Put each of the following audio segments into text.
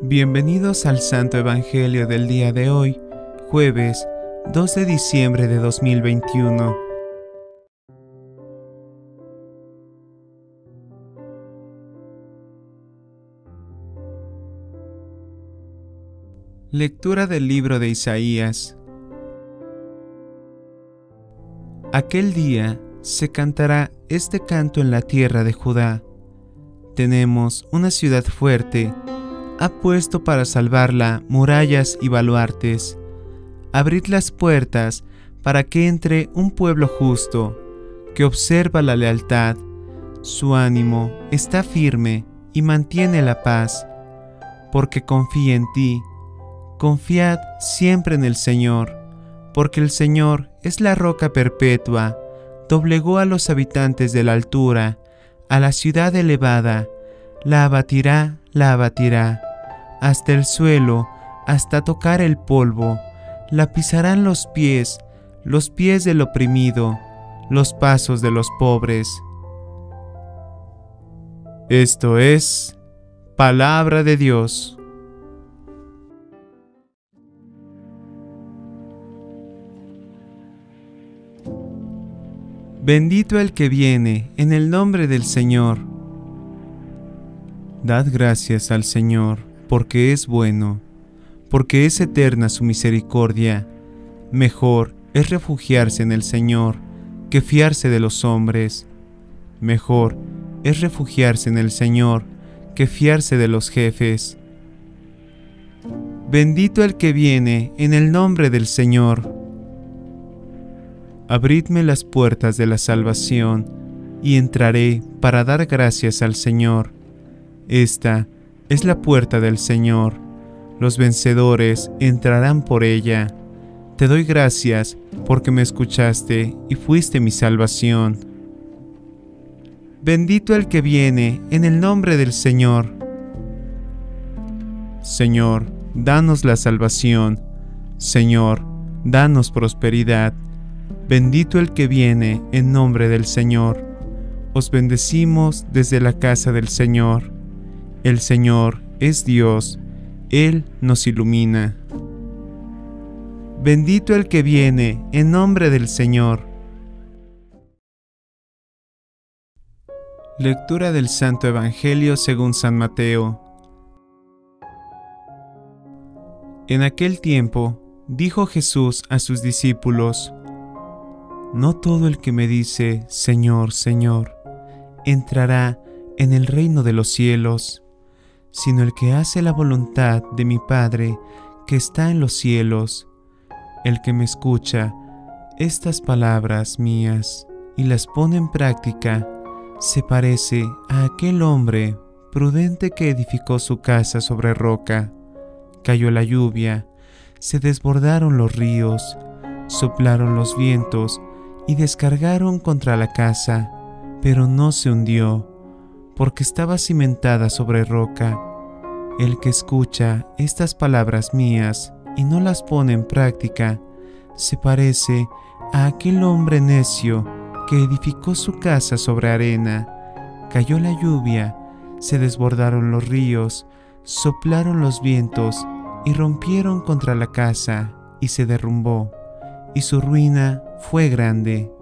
Bienvenidos al Santo Evangelio del día de hoy, jueves 2 de diciembre de 2021. Lectura del libro de Isaías. Aquel día se cantará este canto en la tierra de Judá. Tenemos una ciudad fuerte, ha puesto para salvarla murallas y baluartes. Abrid las puertas para que entre un pueblo justo, que observa la lealtad. Su ánimo está firme y mantiene la paz, porque confía en ti. Confiad siempre en el Señor, porque el Señor es la roca perpetua. Doblegó a los habitantes de la altura, a la ciudad elevada, la abatirá, hasta el suelo, hasta tocar el polvo. La pisarán los pies del oprimido, los pasos de los pobres. Esto es palabra de Dios. Bendito el que viene en el nombre del Señor. Dad gracias al Señor, porque es bueno, porque es eterna su misericordia. Mejor es refugiarse en el Señor que fiarse de los hombres. Mejor es refugiarse en el Señor que fiarse de los jefes. Bendito el que viene en el nombre del Señor. Abridme las puertas de la salvación, y entraré para dar gracias al Señor. Esta es la puerta del Señor. Los vencedores entrarán por ella. Te doy gracias porque me escuchaste y fuiste mi salvación. Bendito el que viene en el nombre del Señor. Señor, danos la salvación. Señor, danos prosperidad. Bendito el que viene en nombre del Señor. Os bendecimos desde la casa del Señor. El Señor es Dios, Él nos ilumina. Bendito el que viene en nombre del Señor. Lectura del Santo Evangelio según San Mateo. En aquel tiempo, dijo Jesús a sus discípulos: No todo el que me dice, Señor, Señor, entrará en el reino de los cielos, sino el que hace la voluntad de mi Padre que está en los cielos. El que me escucha estas palabras mías y las pone en práctica, se parece a aquel hombre prudente que edificó su casa sobre roca. Cayó la lluvia, se desbordaron los ríos, soplaron los vientos y descargaron contra la casa, pero no se hundió, porque estaba cimentada sobre roca. El que escucha estas palabras mías y no las pone en práctica, se parece a aquel hombre necio que edificó su casa sobre arena. Cayó la lluvia, se desbordaron los ríos, soplaron los vientos y rompieron contra la casa, y se derrumbó, y su ruina fue grande.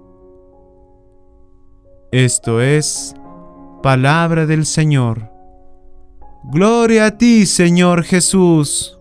Esto es palabra del Señor. ¡Gloria a ti, Señor Jesús!